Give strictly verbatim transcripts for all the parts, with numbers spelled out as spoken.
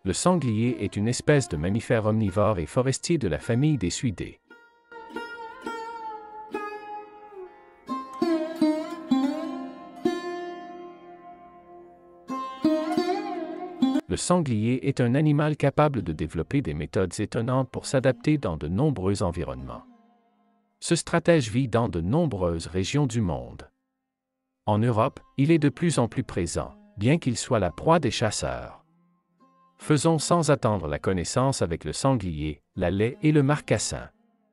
Le sanglier est une espèce de mammifère omnivore et forestier de la famille des suidés. Le sanglier est un animal capable de développer des méthodes étonnantes pour s'adapter dans de nombreux environnements. Ce stratège vit dans de nombreuses régions du monde. En Europe, il est de plus en plus présent, bien qu'il soit la proie des chasseurs. Faisons sans attendre la connaissance avec le sanglier, la laie et le marcassin.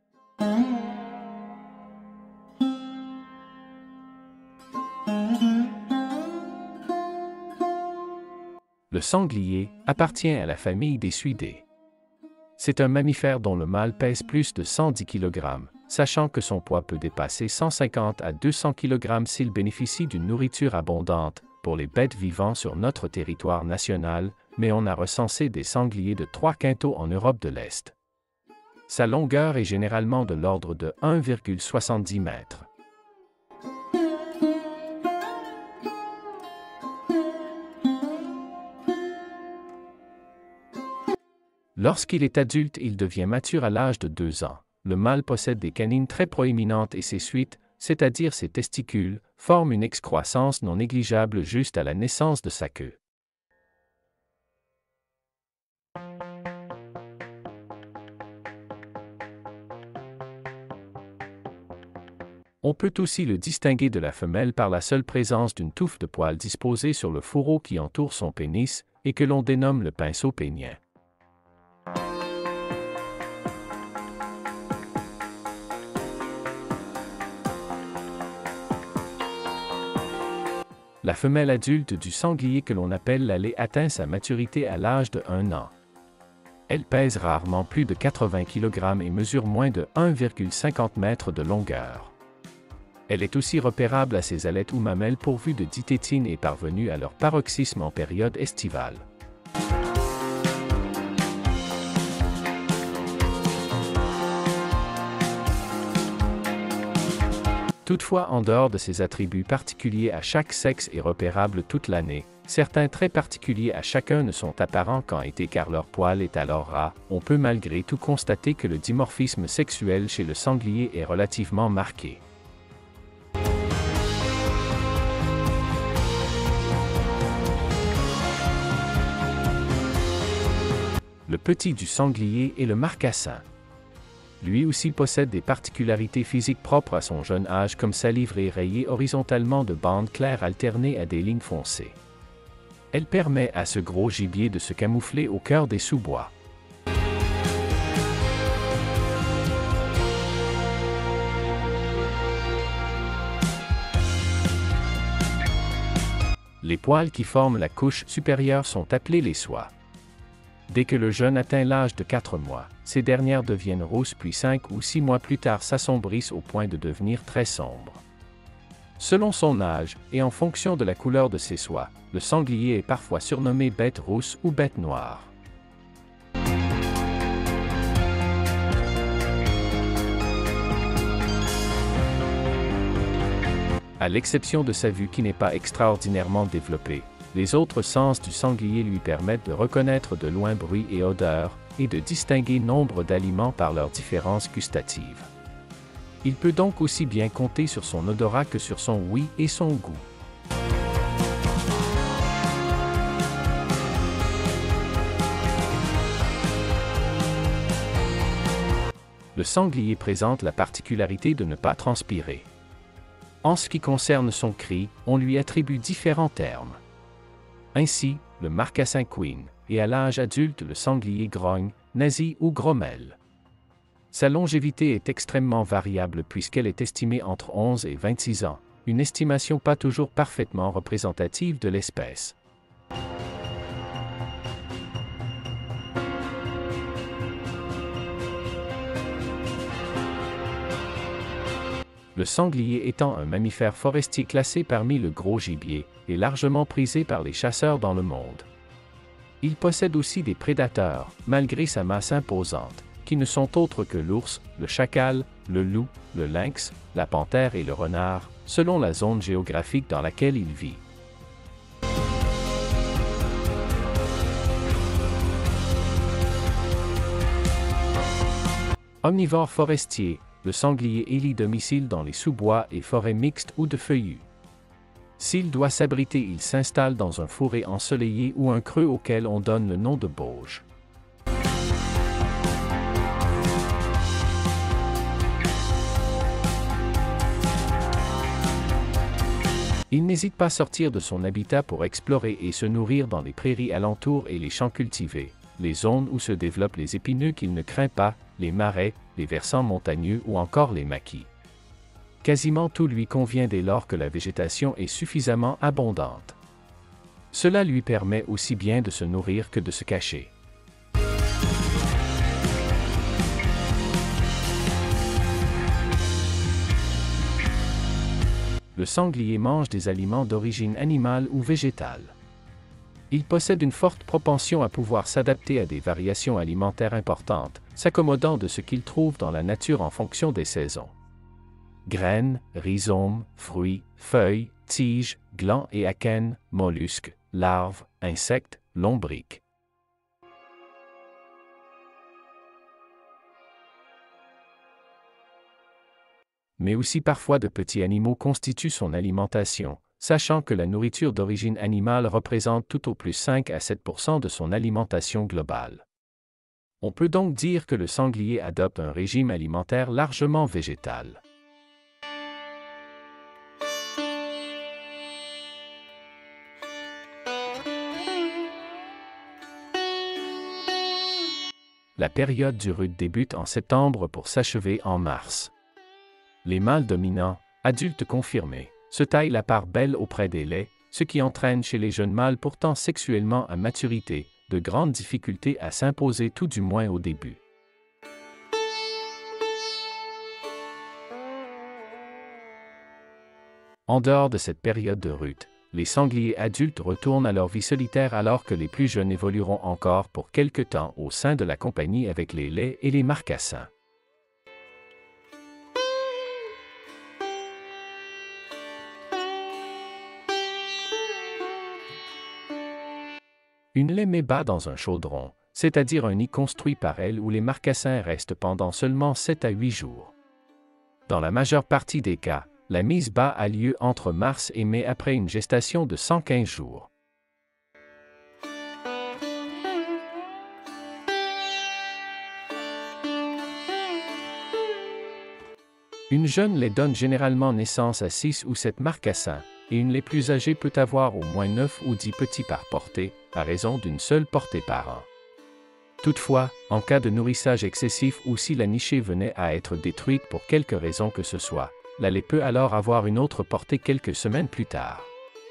Le sanglier appartient à la famille des suidés. C'est un mammifère dont le mâle pèse plus de cent dix kilogrammes, sachant que son poids peut dépasser cent cinquante à deux cents kilogrammes s'il bénéficie d'une nourriture abondante pour les bêtes vivant sur notre territoire national, mais on a recensé des sangliers de trois quintaux en Europe de l'Est. Sa longueur est généralement de l'ordre de un virgule soixante-dix mètres. Lorsqu'il est adulte, il devient mature à l'âge de deux ans. Le mâle possède des canines très proéminentes et ses suites, c'est-à-dire ses testicules, forment une excroissance non négligeable juste à la naissance de sa queue. On peut aussi le distinguer de la femelle par la seule présence d'une touffe de poils disposée sur le fourreau qui entoure son pénis et que l'on dénomme le pinceau pénien. La femelle adulte du sanglier que l'on appelle la laie atteint sa maturité à l'âge de un an. Elle pèse rarement plus de quatre-vingts kilogrammes et mesure moins de un virgule cinquante mètres de longueur. Elle est aussi repérable à ses ailettes ou mamelles pourvues de ditétine et parvenue à leur paroxysme en période estivale. Toutefois, en dehors de ces attributs particuliers à chaque sexe et repérables toute l'année, certains traits particuliers à chacun ne sont apparents qu'en été car leur poil est alors ras. On peut malgré tout constater que le dimorphisme sexuel chez le sanglier est relativement marqué. Le petit du sanglier est le marcassin. Lui aussi possède des particularités physiques propres à son jeune âge comme sa livrée rayée horizontalement de bandes claires alternées à des lignes foncées. Elle permet à ce gros gibier de se camoufler au cœur des sous-bois. Les poils qui forment la couche supérieure sont appelés les soies. Dès que le jeune atteint l'âge de quatre mois, ces dernières deviennent rousses puis cinq ou six mois plus tard s'assombrissent au point de devenir très sombres. Selon son âge, et en fonction de la couleur de ses soies, le sanglier est parfois surnommé bête rousse ou bête noire. À l'exception de sa vue qui n'est pas extraordinairement développée, les autres sens du sanglier lui permettent de reconnaître de loin bruit et odeur, et de distinguer nombre d'aliments par leurs différences gustatives. Il peut donc aussi bien compter sur son odorat que sur son ouïe et son goût. Le sanglier présente la particularité de ne pas transpirer. En ce qui concerne son cri, on lui attribue différents termes. Ainsi, le marcassin queen, et à l'âge adulte le sanglier grogne, nasie ou grommelle. Sa longévité est extrêmement variable puisqu'elle est estimée entre onze et vingt-six ans, une estimation pas toujours parfaitement représentative de l'espèce. Le sanglier étant un mammifère forestier classé parmi le gros gibier, est largement prisé par les chasseurs dans le monde. Il possède aussi des prédateurs, malgré sa masse imposante, qui ne sont autres que l'ours, le chacal, le loup, le lynx, la panthère et le renard, selon la zone géographique dans laquelle il vit. Omnivore forestier, le sanglier élit domicile dans les sous-bois et forêts mixtes ou de feuillus. S'il doit s'abriter, il s'installe dans un fourré ensoleillé ou un creux auquel on donne le nom de bauge. Il n'hésite pas à sortir de son habitat pour explorer et se nourrir dans les prairies alentours et les champs cultivés, les zones où se développent les épineux qu'il ne craint pas, les marais, les versants montagneux ou encore les maquis. Quasiment tout lui convient dès lors que la végétation est suffisamment abondante. Cela lui permet aussi bien de se nourrir que de se cacher. Le sanglier mange des aliments d'origine animale ou végétale. Il possède une forte propension à pouvoir s'adapter à des variations alimentaires importantes, s'accommodant de ce qu'il trouve dans la nature en fonction des saisons. Graines, rhizomes, fruits, feuilles, tiges, glands et akènes, mollusques, larves, insectes, lombriques. Mais aussi parfois de petits animaux constituent son alimentation, sachant que la nourriture d'origine animale représente tout au plus cinq à sept pour cent de son alimentation globale. On peut donc dire que le sanglier adopte un régime alimentaire largement végétal. La période du rut débute en septembre pour s'achever en mars. Les mâles dominants, adultes confirmés, se taillent la part belle auprès des laits, ce qui entraîne chez les jeunes mâles pourtant sexuellement à maturité, de grandes difficultés à s'imposer tout du moins au début. En dehors de cette période de rut, les sangliers adultes retournent à leur vie solitaire alors que les plus jeunes évolueront encore pour quelque temps au sein de la compagnie avec les lais et les marcassins. Une laie met bas dans un chaudron, c'est-à-dire un nid construit par elle où les marcassins restent pendant seulement sept à huit jours. Dans la majeure partie des cas, la mise bas a lieu entre mars et mai après une gestation de cent quinze jours. Une jeune lait donne généralement naissance à six ou sept marcassins, et une lait plus âgée peut avoir au moins neuf ou dix petits par portée, à raison d'une seule portée par an. Toutefois, en cas de nourrissage excessif ou si la nichée venait à être détruite pour quelque raison que ce soit, la lait peut alors avoir une autre portée quelques semaines plus tard.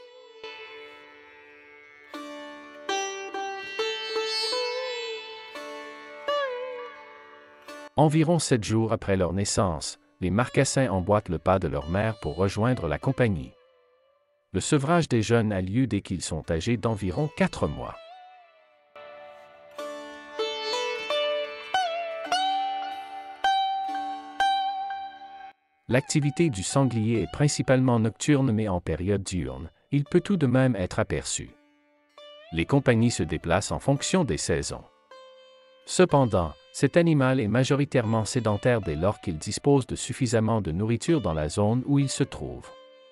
Environ sept jours après leur naissance, les marcassins emboîtent le pas de leur mère pour rejoindre la compagnie. Le sevrage des jeunes a lieu dès qu'ils sont âgés d'environ quatre mois. L'activité du sanglier est principalement nocturne mais en période diurne, il peut tout de même être aperçu. Les compagnies se déplacent en fonction des saisons. Cependant, cet animal est majoritairement sédentaire dès lors qu'il dispose de suffisamment de nourriture dans la zone où il se trouve.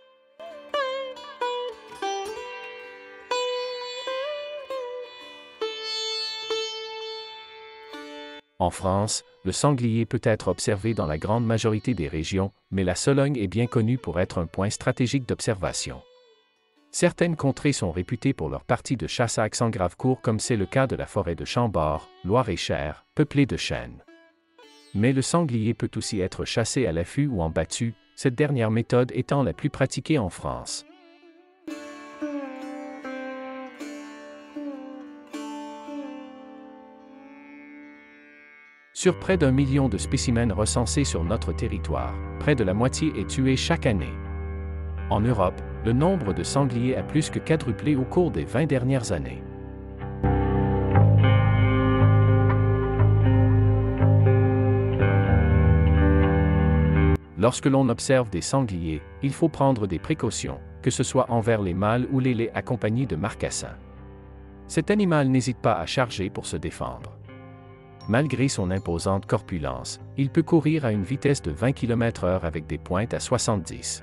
En France, le sanglier peut être observé dans la grande majorité des régions, mais la Sologne est bien connue pour être un point stratégique d'observation. Certaines contrées sont réputées pour leurs parties de chasse à accent grave court comme c'est le cas de la forêt de Chambord, Loir-et-Cher, peuplée de chênes. Mais le sanglier peut aussi être chassé à l'affût ou en battue, cette dernière méthode étant la plus pratiquée en France. Sur près d'un million de spécimens recensés sur notre territoire, près de la moitié est tuée chaque année. En Europe, le nombre de sangliers a plus que quadruplé au cours des vingt dernières années. Lorsque l'on observe des sangliers, il faut prendre des précautions, que ce soit envers les mâles ou les laits accompagnés de marcassins. Cet animal n'hésite pas à charger pour se défendre. Malgré son imposante corpulence, il peut courir à une vitesse de vingt kilomètres heure avec des pointes à soixante-dix.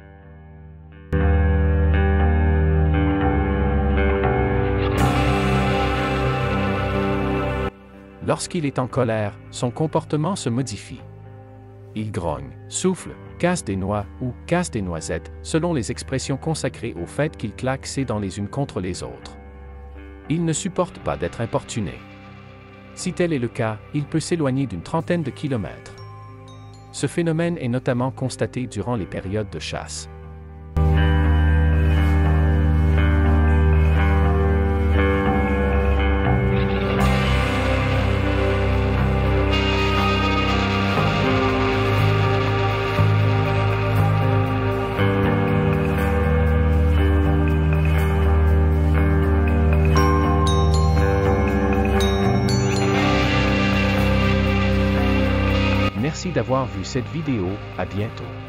Lorsqu'il est en colère, son comportement se modifie. Il grogne, souffle, casse des noix ou casse des noisettes, selon les expressions consacrées au fait qu'il claque ses dents les unes contre les autres. Il ne supporte pas d'être importuné. Si tel est le cas, il peut s'éloigner d'une trentaine de kilomètres. Ce phénomène est notamment constaté durant les périodes de chasse. Merci d'avoir vu cette vidéo, à bientôt.